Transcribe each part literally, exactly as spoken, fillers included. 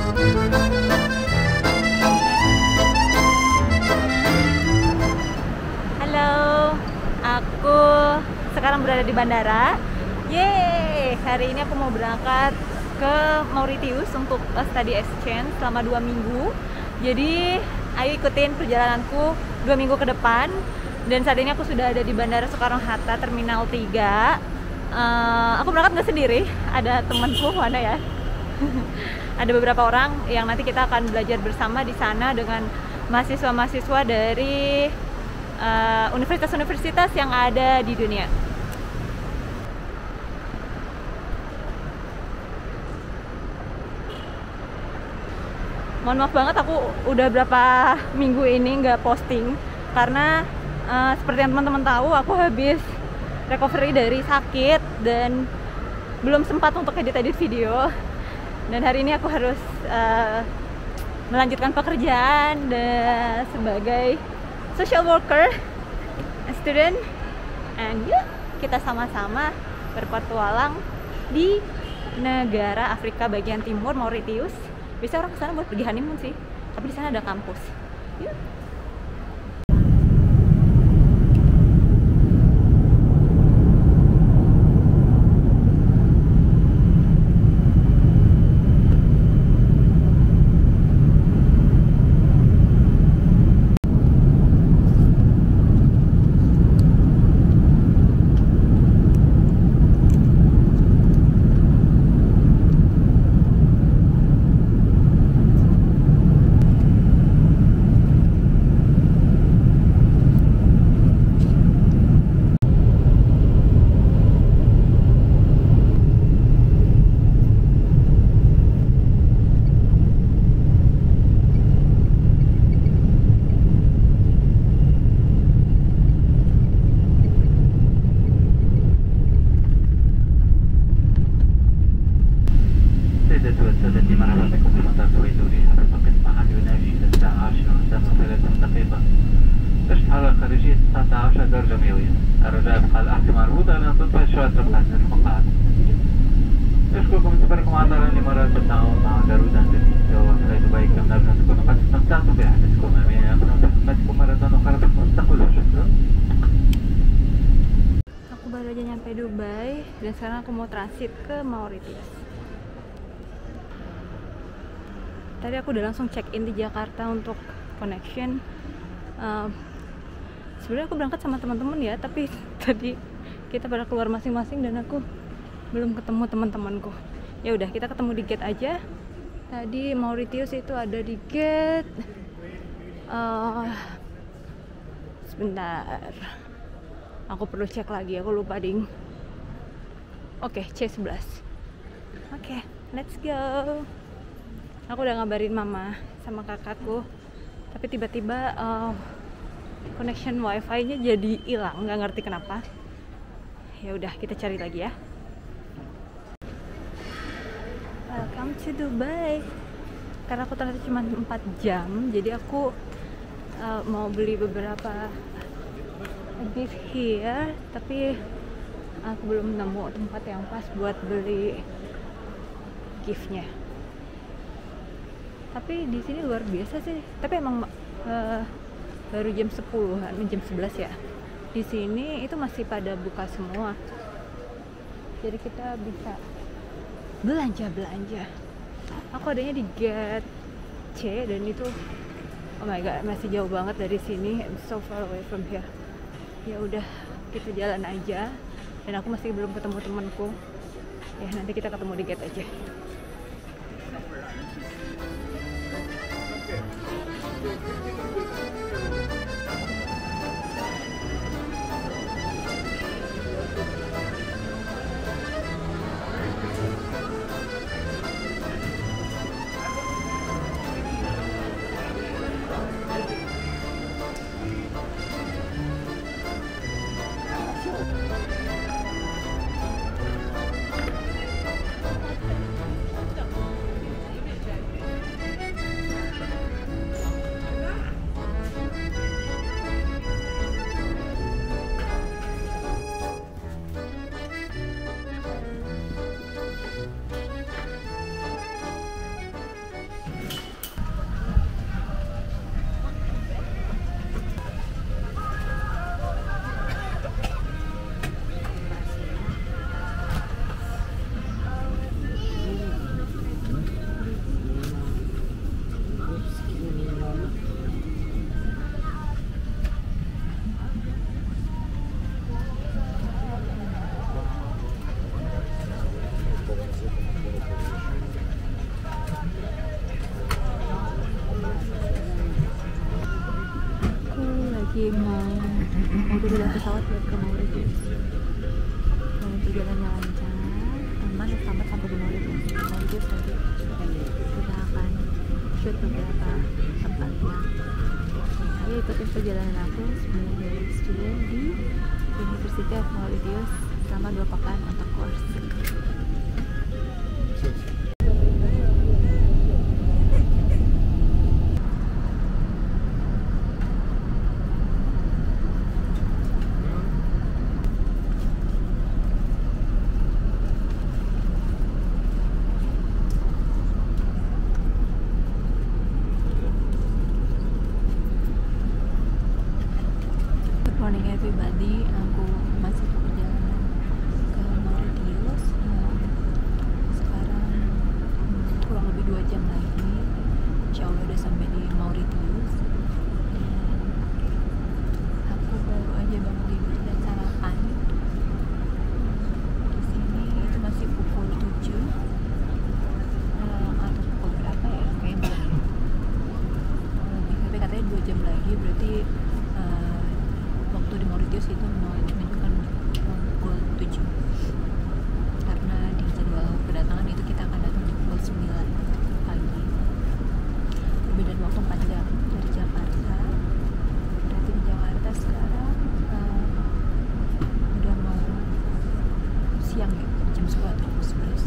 Halo, aku sekarang berada di bandara. Yeay, hari ini aku mau berangkat ke Mauritius untuk study exchange selama dua minggu. Jadi, ayo ikutin perjalananku dua minggu ke depan. Dan saat ini aku sudah ada di Bandara Soekarno-Hatta, Terminal tiga. Uh, aku berangkat nggak sendiri, ada temanku, mana ya? Ada beberapa orang yang nanti kita akan belajar bersama di sana dengan mahasiswa-mahasiswa dari universitas-universitas uh, yang ada di dunia. Mohon maaf banget, aku udah berapa minggu ini nggak posting karena uh, seperti yang teman-teman tahu, aku habis recovery dari sakit dan belum sempat untuk edit-edit video. Dan hari ini aku harus uh, melanjutkan pekerjaan dan sebagai social worker, student, and yuk kita sama-sama berpetualang di negara Afrika bagian timur, Mauritius. Biasanya orang kesana buat pergi honeymoon sih, tapi di sana ada kampus. Yuk. Aku baru aja nyampe Dubai dan sekarang aku mau transit ke Mauritius. Tadi aku udah langsung check in di Jakarta untuk connection. Um, Sebenarnya aku berangkat sama teman-teman ya, tapi tadi kita pada keluar masing-masing dan aku belum ketemu teman-temanku. Ya udah, kita ketemu di gate aja. Tadi Mauritius itu ada di gate. Uh, sebentar. Aku perlu cek lagi, aku lupa ding. Oke, okay, C sebelas. Oke, okay, let's go. Aku udah ngabarin mama sama kakakku, tapi tiba-tiba uh, connection wifi-nya jadi hilang, nggak ngerti kenapa. Ya udah, kita cari lagi ya. Welcome to Dubai. Karena aku ternyata cuma empat jam, jadi aku uh, mau beli beberapa gift here, tapi aku belum nemu tempat yang pas buat beli giftnya. Tapi di sini luar biasa sih. Tapi emang uh, baru jam sepuluhan, jam sebelas ya. Di sini itu masih pada buka semua. Jadi kita bisa belanja-belanja. Aku adanya di gate C dan itu, oh my god, masih jauh banget dari sini. I'm so far away from here. Ya udah, kita jalan aja. Dan aku masih belum ketemu temanku. Ya nanti kita ketemu di gate aja. udah bilang pesawat buat ke Mauritius. Dan perjalanannya lancar, aman, selamat sampai di Mauritius. Mauritius nanti kita akan shoot beberapa tempatnya. Ayo ikutin perjalanan aku sebagai student di University of Mauritius selama dua pekan untuk course. Morning everybody, aku masih di perjalanan ke Mauritius. Um, sekarang um, kurang lebih dua jam lagi, insya Allah udah sampai di Mauritius. Dan aku baru aja bangun tidur dan sarapan. Di sini itu masih pukul tujuh um, atau pukul berapa ya? Kayaknya lebih, tapi katanya dua jam lagi, berarti uh, waktu di Mauritius itu menunjukkan pukul tujuh, karena di jadwal kedatangan itu kita akan datang di pukul sembilan pagi. Perbedaan waktu empat jam dari Jakarta. Berarti di Jakarta sekarang uh, udah mau siang ya, jam sepuluh atau sebelas.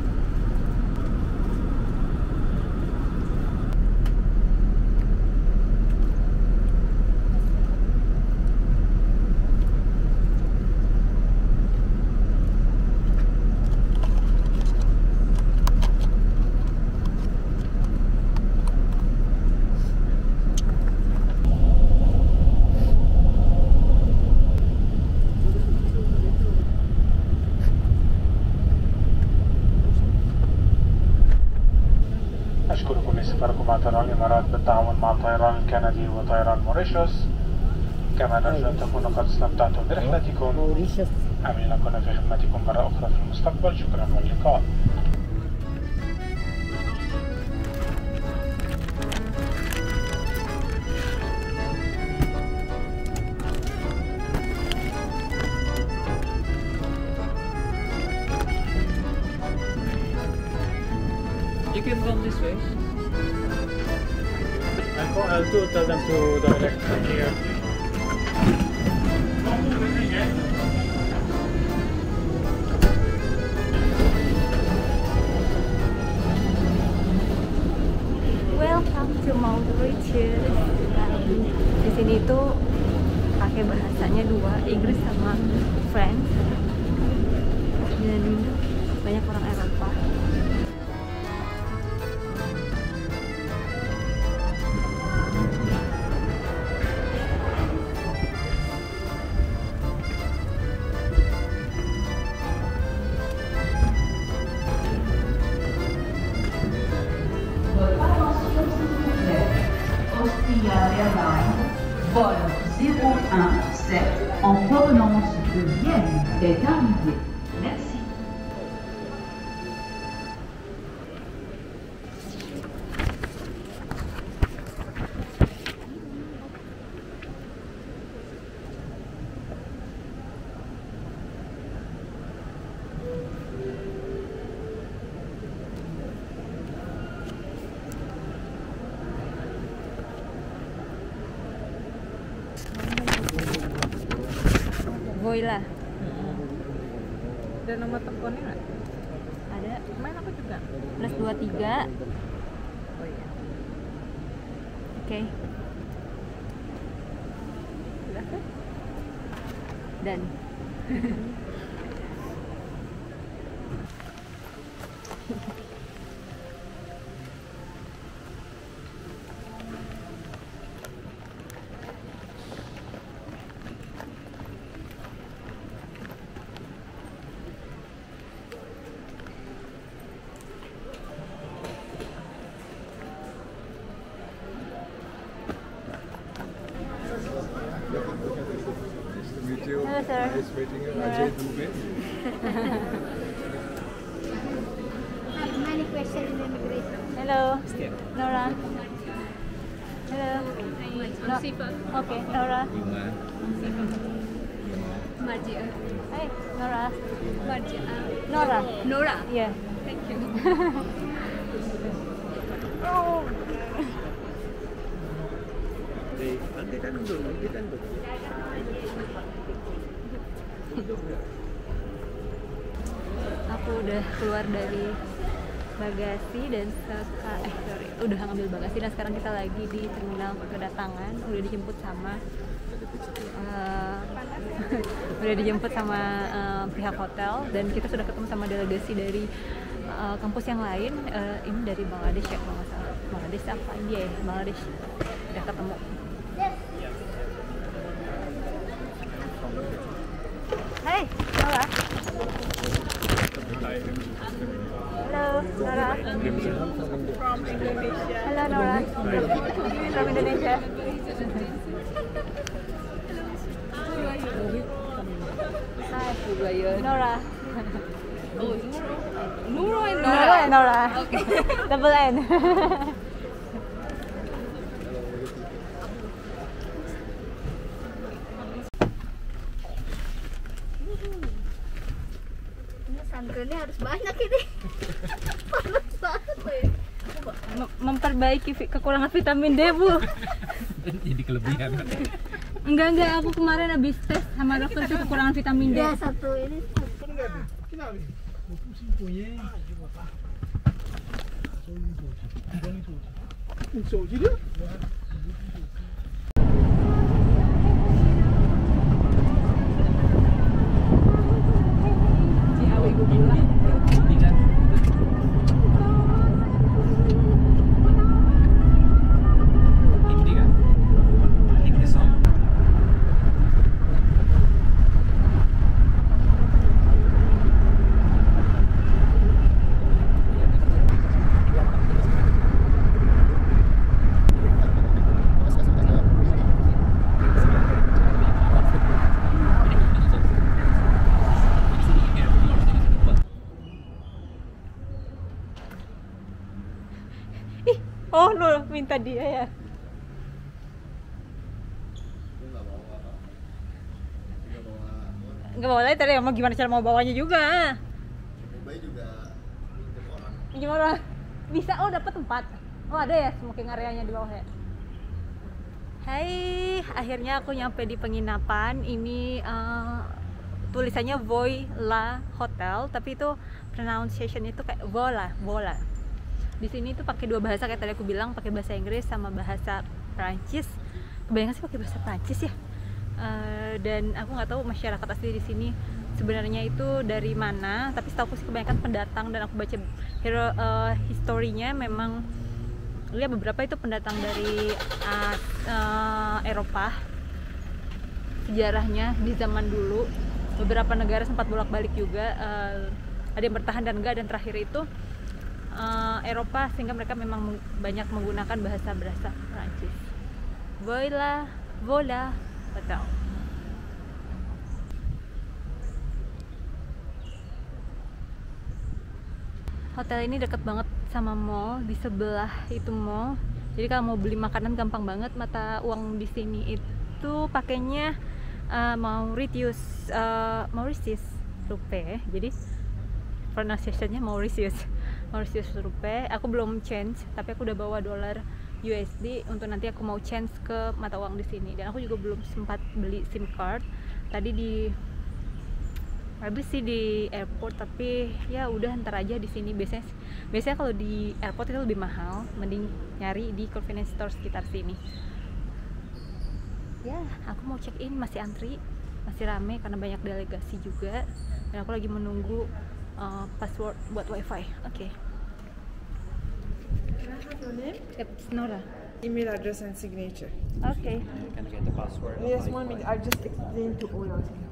أشكركم لسفركم مع طيران الإمارات بالتعاون مع الطيران الكندي وطيران موريشيوس. كما نرجو أن تكونوا قد استمتعتم برحلتكم. أمين نكون في خدمتكم مرة أخرى في المستقبل. شكرا واللقاء. You can come this way. I'll call, I'll do, tell them to direct here. Welcome to Mauritius. Di sini tuh pakai bahasanya dua, Inggris sama French. Dan banyak orang Eropa. Airlines, vol zéro un sept en provenance de Vienne est arrivé. Merci. Voila. Ada nomor teleponnya nggak? Ada. Main aku juga. Plus dua tiga. Oh iya. Oke. Okay. Sudah kan? Dan. Hello, sir. Nice meeting you. Yeah. Ajay Dubey. Have many questions in immigration. Hello, Nora. Hello. No. Okay, Nora. Marjia. Hey, Nora. Marjia. Nora. Nora. Yeah. Thank you. Oh. Nanti kan dulu, nanti kan dulu. Aku udah keluar dari bagasi dan sekarang eh sorry udah ngambil bagasi dan sekarang kita lagi di terminal kedatangan, udah dijemput sama uh, udah dijemput sama uh, pihak hotel dan kita sudah ketemu sama delegasi dari uh, kampus yang lain. Uh, ini dari Bangladesh ya kalau nggak salah. Bangladesh apa India ya? Bangladesh. Udah ketemu. Hai, Nora. Halo, Nora. From Indonesia. Halo, Nora. From Indonesia. Hai, Nora. Oh, Nuro and Nora Nora. and Nora. Okay. Double N. Ini santannya harus banyak ini. Panas banget loh ya. Mem- memperbaiki vi- kekurangan vitamin D, Bu. Jadi kelebihan. Enggak, enggak, aku kemarin habis tes sama dokter itu kekurangan vitamin D. Ya satu ini. Ini kan Hindi kan? Hindi song. Ih, oh no, minta dia ya. Enggak bawa lagi tadi, mau gimana cara mau bawanya juga. Pinjam orang. Bisa, oh dapat tempat. Oh ada ya smoking areanya di bawah ya. Hai, akhirnya aku nyampe di penginapan. Ini uh, tulisannya Voila Hotel, tapi itu pronunciation itu kayak Vola, Vola. Di sini tuh pakai dua bahasa kayak tadi aku bilang, pakai bahasa Inggris sama bahasa Prancis. Kebanyakan sih pakai bahasa Prancis ya. Uh, dan aku nggak tahu masyarakat asli di sini sebenarnya itu dari mana, tapi setahu aku sih kebanyakan pendatang dan aku baca hero uh, historinya memang ya beberapa itu pendatang dari uh, uh, Eropa. Sejarahnya di zaman dulu beberapa negara sempat bolak-balik juga, uh, ada yang bertahan dan enggak, dan terakhir itu uh, Eropa, sehingga mereka memang banyak menggunakan bahasa bahasa Prancis. Voila, voila, hotel. Hotel ini dekat banget sama mall, di sebelah itu mall. Jadi kalau mau beli makanan gampang banget. Mata uang di sini itu pakainya uh, Mauritius uh, Mauritius rupiah. Jadi pronunciation-nya Mauritius Mauritius rupiah. Aku belum change, tapi aku udah bawa dolar U S D untuk nanti aku mau change ke mata uang di sini. Dan aku juga belum sempat beli SIM card. Tadi di habis sih di airport, tapi ya udah ntar aja di sini. Biasanya biasanya kalau di airport itu lebih mahal, mending nyari di convenience store sekitar sini. Ya, aku mau check in, masih antri, masih rame karena banyak delegasi juga, dan aku lagi menunggu uh, password buat wifi. Oke. Okay. It's Nora. Email address and signature. Oke. Okay. Can I get the password? Yes, one minute. I'll just explain to all of you.